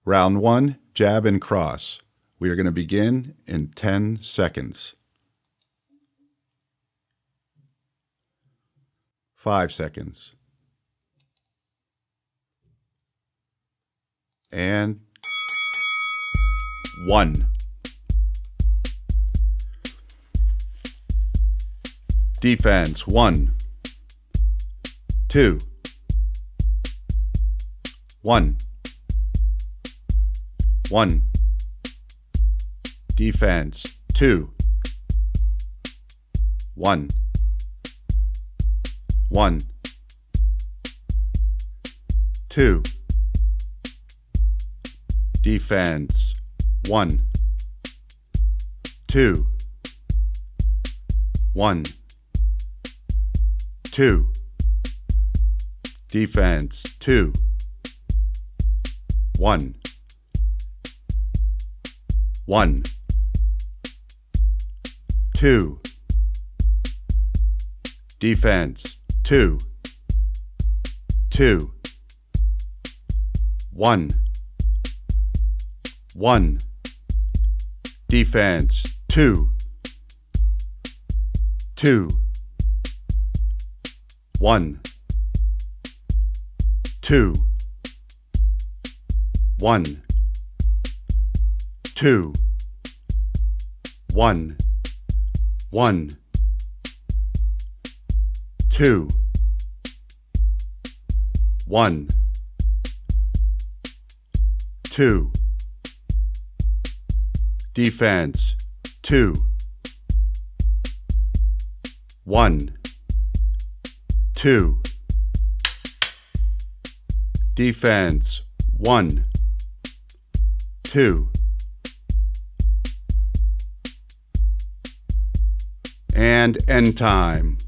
Round 1, jab and cross. We are going to begin in 10 seconds. 5 seconds. And 1. Defense, 1, 2, 1, 1. Defense, 2, 1, 1, 2. Defense, 1, 2, 1, 2. Defense, 2, 1, 1, 2. Defense, 2, 2, 1, 1. Defense, 2, 2, 1, 2, 1, 2, 1, 1, 2, 1, 2. Defense, 2, 1, 2. Defense, 1, 2. And end time.